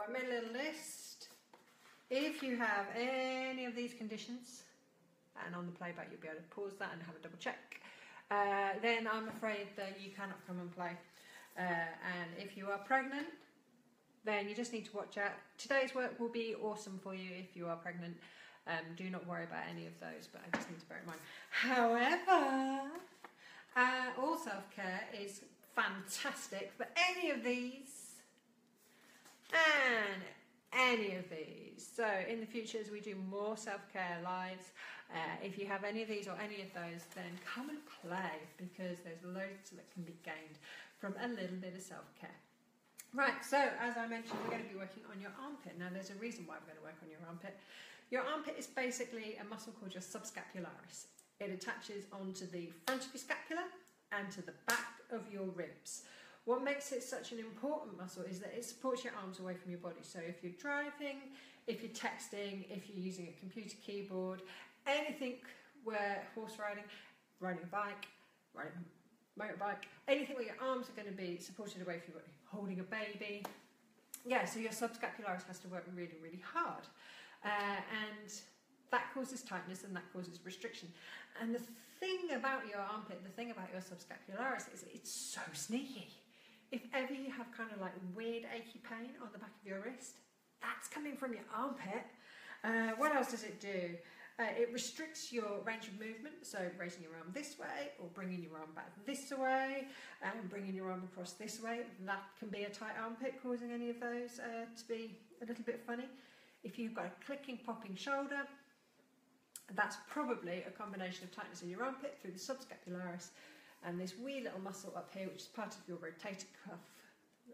I made a little list. If you have any of these conditions, and on the playback you'll be able to pause that and have a double check, then I'm afraid that you cannot come and play. And if you are pregnant, then you just need to watch out. Today's work will be awesome for you if you are pregnant. Do not worry about any of those, but I just need to bear in mind. However, all self-care is fantastic for any of these and any of these. So in the future, as we do more self-care lives, if you have any of these or any of those, then come and play, because there's loads that can be gained from a little bit of self-care. Right, so as I mentioned, we're going to be working on your armpit. Now there's a reason why we're going to work on your armpit. Your armpit is basically a muscle called your subscapularis. It attaches onto the front of your scapula and to the back of your ribs. What makes it such an important muscle is that it supports your arms away from your body. So if you're driving, if you're texting, if you're using a computer keyboard, anything where horse riding, riding a bike, riding a motorbike, anything where your arms are going to be supported away from your body, holding a baby. Yeah, so your subscapularis has to work really, really hard. And that causes tightness and that causes restriction. And the thing about your armpit, the thing about your subscapularis is it's so sneaky. If ever you have kind of like weird achy pain on the back of your wrist, that's coming from your armpit. What else does it do? It restricts your range of movement, so raising your arm this way or bringing your arm back this way and bringing your arm across this way. That can be a tight armpit, causing any of those to be a little bit funny. If you've got a clicking, popping shoulder, that's probably a combination of tightness in your armpit through the subscapularis and this wee little muscle up here, which is part of your rotator cuff,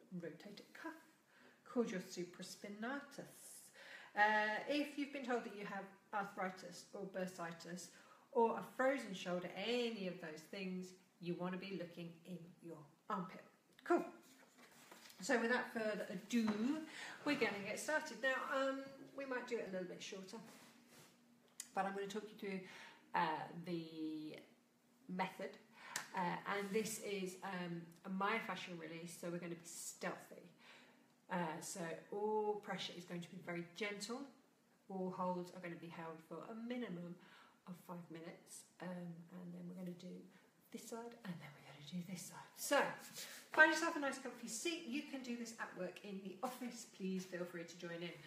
called your supraspinatus. If you've been told that you have arthritis or bursitis or a frozen shoulder, any of those things, you want to be looking in your armpit. Cool. So without further ado, we're going to get started. Now, we might do it a little bit shorter, but I'm going to talk you through the method. And this is a myofascial release, so we're going to be stealthy. So all pressure is going to be very gentle. All holds are going to be held for a minimum of 5 minutes. And then we're going to do this side, and then we're going to do this side. So find yourself a nice comfy seat. You can do this at work in the office. Please feel free to join in.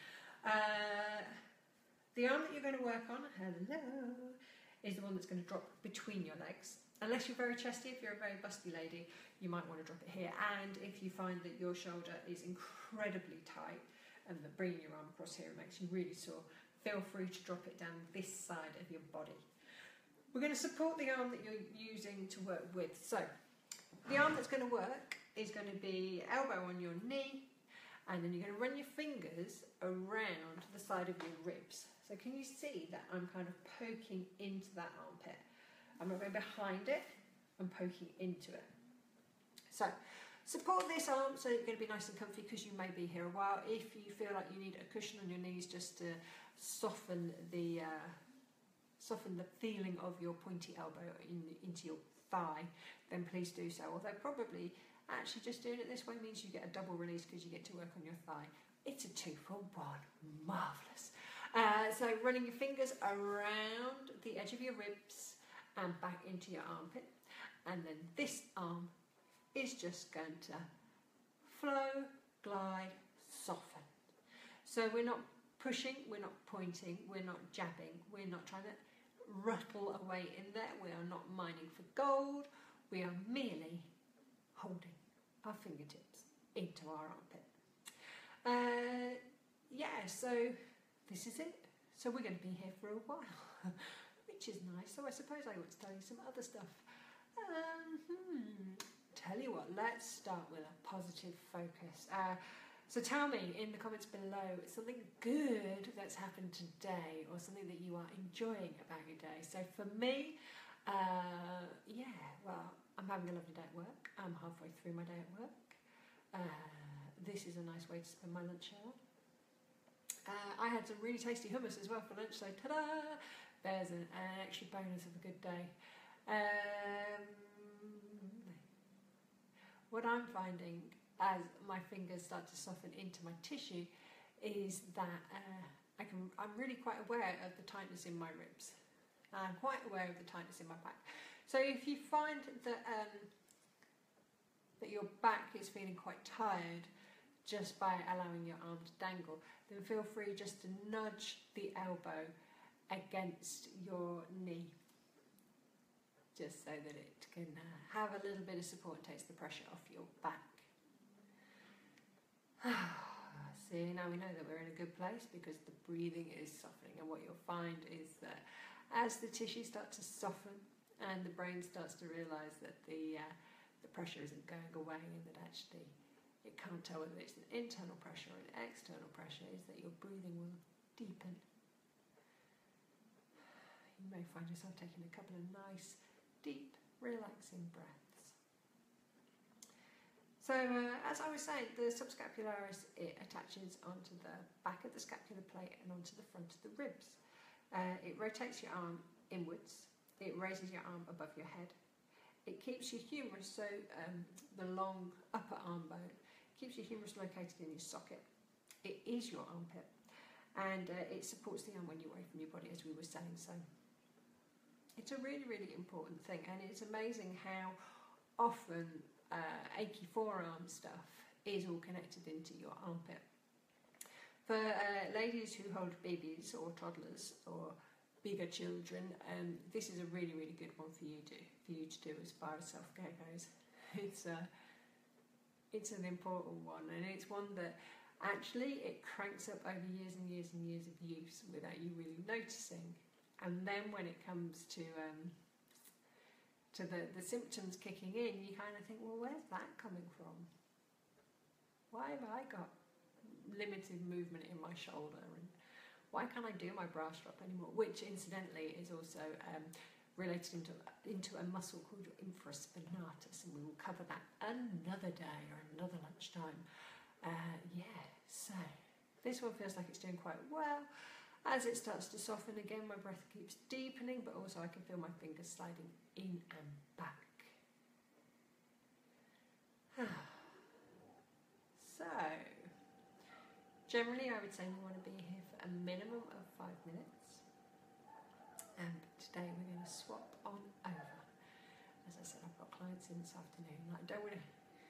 The arm that you're going to work on, hello, is the one that's going to drop between your legs. Unless you're very chesty, if you're a very busty lady, you might want to drop it here. And if you find that your shoulder is incredibly tight and that bringing your arm across here makes you really sore, feel free to drop it down this side of your body. We're going to support the arm that you're using to work with. So the arm that's going to work is going to be elbow on your knee, and then you're going to run your fingers around the side of your ribs. So can you see that I'm kind of poking into that armpit? I'm not going behind it, I'm poking into it. So support this arm so you're going to be nice and comfy, because you may be here a while. If you feel like you need a cushion on your knees just to soften the feeling of your pointy elbow into your thigh, then please do so. Although probably actually just doing it this way means you get a double release, because you get to work on your thigh. It's a 2-for-1, marvellous. So running your fingers around the edge of your ribs and back into your armpit, and then this arm is just going to flow, glide, soften. So we're not pushing, we're not pointing, we're not jabbing, we're not trying to rattle away in there, we are not mining for gold, we are merely holding our fingertips into our armpit. Yeah, so this is it. So we're going to be here for a while, which is nice. So I suppose I ought to tell you some other stuff. Tell you what, let's start with a positive focus. So tell me in the comments below something good that's happened today, or something that you are enjoying about your day. So for me, yeah, well, I'm having a lovely day at work. I'm halfway through my day at work. This is a nice way to spend my lunch hour. I had some really tasty hummus as well for lunch, so ta-da! There's an extra bonus of a good day. What I'm finding as my fingers start to soften into my tissue is that I'm really quite aware of the tightness in my ribs. I'm quite aware of the tightness in my back. So if you find that that your back is feeling quite tired just by allowing your arm to dangle, then feel free just to nudge the elbow against your knee, just so that it can have a little bit of support and takes the pressure off your back. See, now we know that we're in a good place because the breathing is softening, and what you'll find is that as the tissue starts to soften and the brain starts to realise that the pressure isn't going away, and that actually it can't tell whether it's an internal pressure or an external pressure, is that your breathing will deepen. You may find yourself taking a couple of nice, deep, relaxing breaths. So, as I was saying, the subscapularis, it attaches onto the back of the scapular plate and onto the front of the ribs. It rotates your arm inwards. It raises your arm above your head. It keeps your humerus, so the long upper arm bone, keeps your humerus located in your socket. It is your armpit, and it supports the arm when you're away from your body, as we were saying. So it's a really, really important thing, and it's amazing how often achy forearm stuff is all connected into your armpit. For ladies who hold babies or toddlers or bigger children, this is a really, really good one for you to do as far as self-care goes. It's an important one, and it's one that actually it cranks up over years and years and years of use without you really noticing. And then when it comes to the symptoms kicking in, you kind of think, well, where's that coming from? Why have I got limited movement in my shoulder, and why can't I do my bra strap anymore? Which incidentally is also related into a muscle called your infraspinatus, and we will cover that another day or another lunchtime. So this one feels like it's doing quite well. As it starts to soften again, my breath keeps deepening, but also I can feel my fingers sliding in and back. So, generally I would say you want to be here for a minimum of 5 minutes. And today we're going to swap on over. As I said, I've got clients in this afternoon. I don't want to...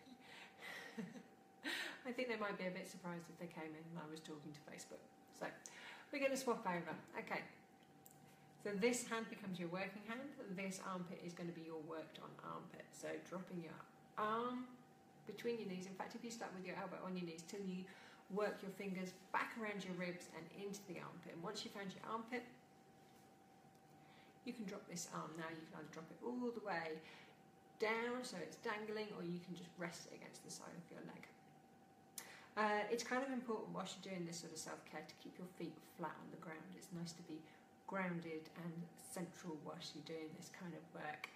I think they might be a bit surprised if they came in and I was talking to Facebook. So, we're going to swap over. Okay. So this hand becomes your working hand. This armpit is going to be your worked on armpit. So dropping your arm between your knees. In fact, if you start with your elbow on your knees till you work your fingers back around your ribs and into the armpit. And once you've found your armpit, you can drop this arm. Now you can either drop it all the way down so it's dangling, or you can just rest it against the side of your leg. It's kind of important whilst you're doing this sort of self-care to keep your feet flat on the ground. It's nice to be grounded and central whilst you're doing this kind of work.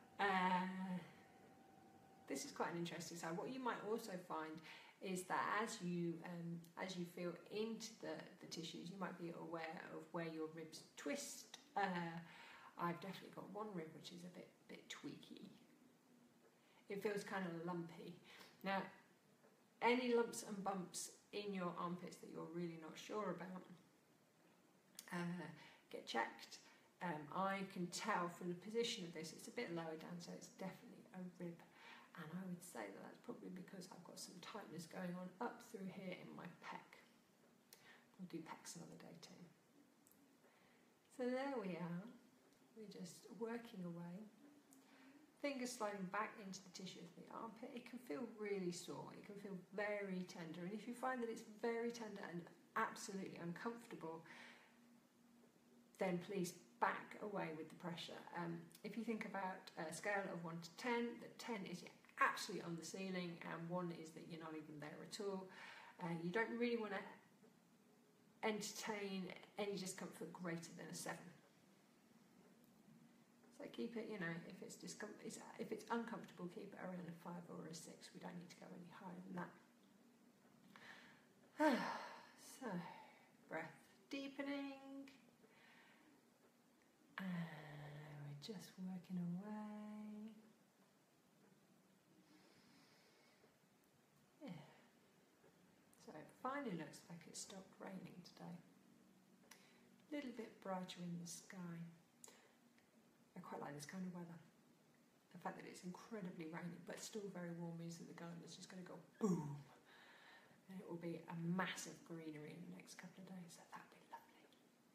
This is quite an interesting side. What you might also find is that as you feel into the tissues, you might be aware of where your ribs twist. I've definitely got one rib which is a bit tweaky. It feels kind of lumpy. Now, any lumps and bumps in your armpits that you're really not sure about, get checked. I can tell from the position of this, it's a bit lower down, so it's definitely a rib. And I would say that that's probably because I've got some tightness going on up through here in my pec. We'll do pecs another day too. So there we are. We're just working away. Fingers sliding back into the tissue of the armpit. It can feel really sore. It can feel very tender. And if you find that it's very tender and absolutely uncomfortable, then please back away with the pressure. If you think about a scale of 1 to 10, that 10 is absolutely on the ceiling and 1 is that you're not even there at all. You don't really want to entertain any discomfort greater than a 7. So keep it, you know, if it's uncomfortable, keep it around a 5 or a 6. We don't need to go any higher than that. So, breath deepening. And we're just working away. Yeah. So finally looks like it's stopped raining today. A little bit brighter in the sky. I quite like this kind of weather. The fact that it's incredibly rainy but still very warm means that the garden is just going to go boom. And it will be a massive greenery in the next couple of days, so that'll be lovely.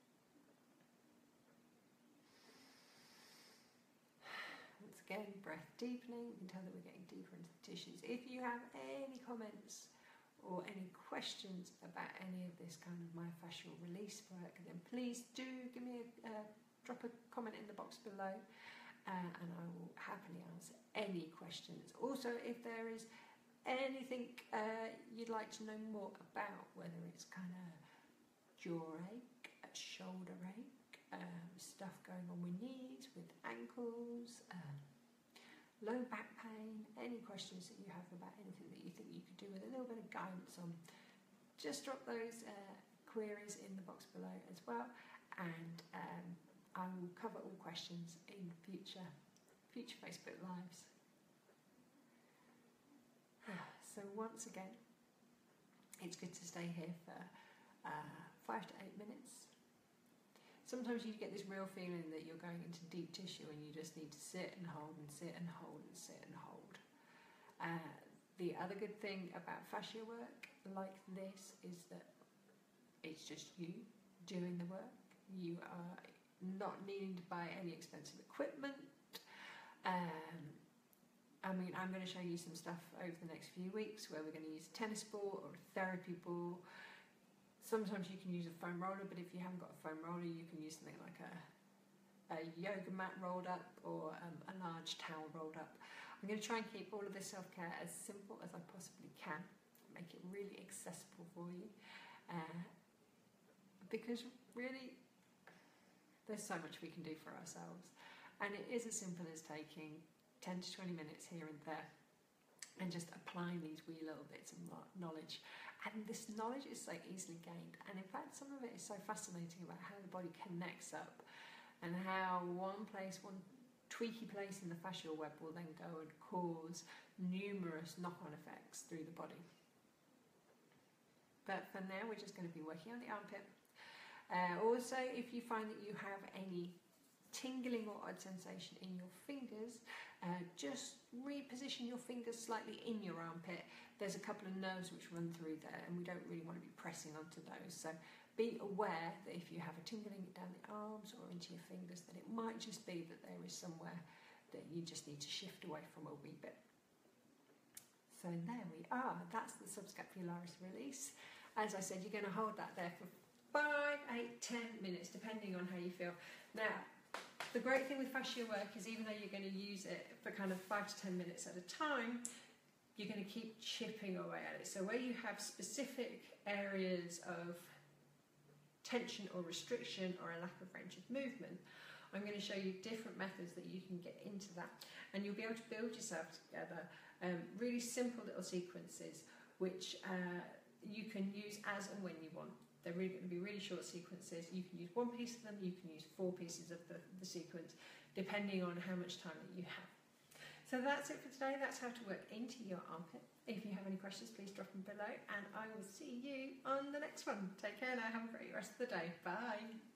Once again, breath deepening. You can tell that we're getting deeper into the tissues. If you have any comments or any questions about any of this kind of myofascial release work, then please do give me drop a comment in the box below, and I will happily answer any questions. Also, if there is anything you'd like to know more about, whether it's kind of jaw ache, shoulder ache, stuff going on with knees, with ankles, low back pain, any questions that you have about anything that you think you could do with a little bit of guidance on, just drop those queries in the box below as well, and I will cover all questions in future Facebook Lives. So once again, it's good to stay here for 5 to 8 minutes. Sometimes you get this real feeling that you're going into deep tissue and you just need to sit and hold and sit and hold and sit and hold. The other good thing about fascia work like this is that it's just you doing the work. You are not needing to buy any expensive equipment. I mean, I'm going to show you some stuff over the next few weeks where we're going to use a tennis ball or a therapy ball. Sometimes you can use a foam roller, but if you haven't got a foam roller, you can use something like a yoga mat rolled up or a large towel rolled up. I'm going to try and keep all of this self-care as simple as I possibly can, make it really accessible for you, because really there's so much we can do for ourselves, and it is as simple as taking 10 to 20 minutes here and there and just applying these wee little bits of knowledge. And this knowledge is so easily gained, and in fact some of it is so fascinating about how the body connects up and how one tweaky place in the fascial web will then go and cause numerous knock-on effects through the body. But for now we're just going to be working on the armpit. Also, if you find that you have any tingling or odd sensation in your fingers, just reposition your fingers slightly in your armpit. There's a couple of nerves which run through there and we don't really want to be pressing onto those, so be aware that if you have a tingling down the arms or into your fingers, that it might just be that there is somewhere that you just need to shift away from a wee bit. So there we are, that's the subscapularis release. As I said, you're going to hold that there for 5, 8, 10 minutes depending on how you feel. Now, the great thing with fascia work is even though you're going to use it for kind of 5 to 10 minutes at a time, you're going to keep chipping away at it. So where you have specific areas of tension or restriction or a lack of range of movement, I'm going to show you different methods that you can get into that, and you'll be able to build yourself together really simple little sequences which you can use as and when you want. They're really going to be really short sequences. You can use one piece of them, you can use 4 pieces of the sequence, depending on how much time that you have. So that's it for today. That's how to work into your armpit. If you have any questions, please drop them below, and I will see you on the next one. Take care now. Have a great rest of the day. Bye.